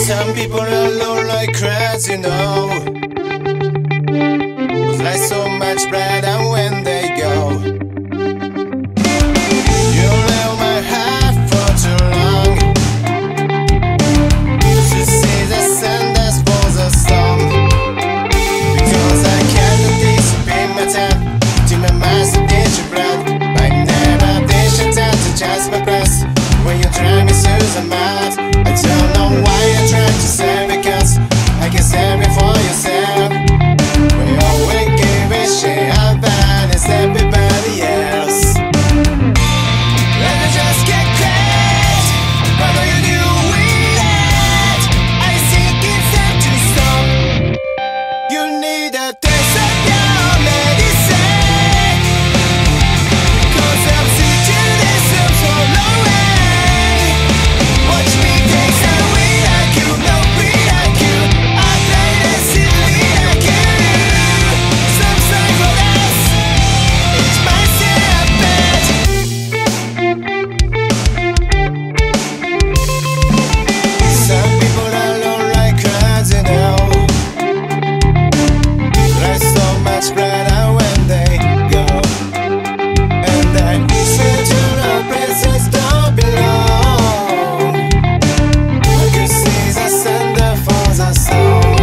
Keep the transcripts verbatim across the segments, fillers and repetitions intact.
Some people are alone like crowds, you know, but like so much bread and when they go. You live my heart for too long. To see the sun that falls a song, because I cannot disappear my time to my mind's a danger blood. I never dish a time to just my breath when you drive me through the mud. I don't know why you're trying to say, because I can say it for yourself. We always give a shit how bad is everybody else. Let me just get crazy. What do you do with it? I think it's time to stop. You need a taste of your medicine, cause I'm sick to this, I'm so low. Watch me take some weed like you, no breed like you. I play the silly like you. Some sign for us, it's my bed. Some people are alone like crowds, you know, like so much brighter when they go, and I listen to the places don't belong. I can see the sun that falls a song,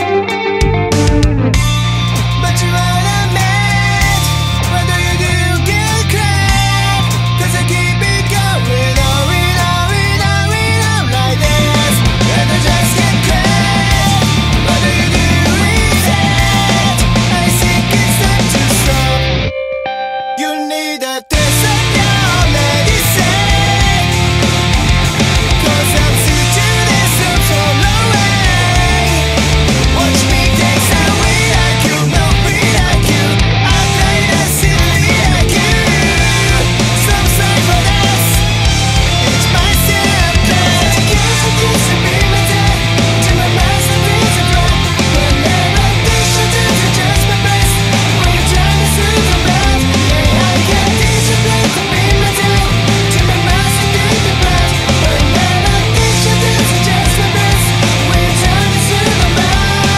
but you're all I met. What do you do? You get crap, cause I keep it going on, on, on, on, on like this. And I just get crap. What do you do with it? I think it's time to stop. You need a taste of your medicine, cause I'm sick to this, I'm so away. Watch me take some weed like you, no breed like you. I play the silly like you. Some sign for this, it's my bed. Guess it used to be my time to my masterpiece of rock. But never dish it to just my best when you try me through the blood. Yeah, I can't discipline to be my time to my masterpiece of rock. But never dish it to just my best when you try me through the blood.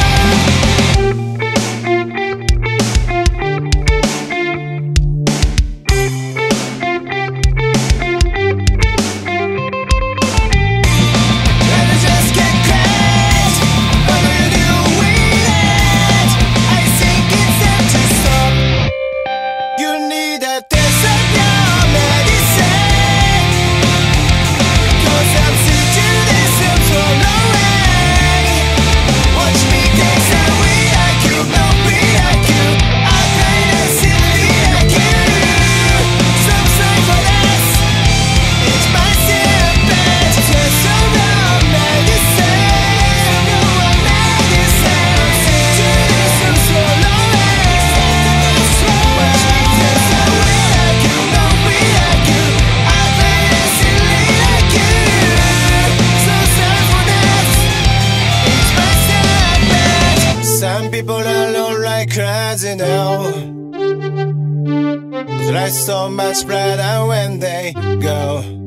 Let me just get crazy. What do you do with it? I think it's time to stop. You need a taste of your medicine, cause I'm sick to this, I'm so away. Watch me take some weed like you, no breed like you. I play the silly like you. Some sign for this, it's my bed. Just so your medicine, no one medicine. I'm sick to this, I'm so away. Watch me take some weed like you, no breed like you. I play the silly like you. Some sign for this, it's my bed. Some people are alone like crowds, you know, but like so much brighter when they go.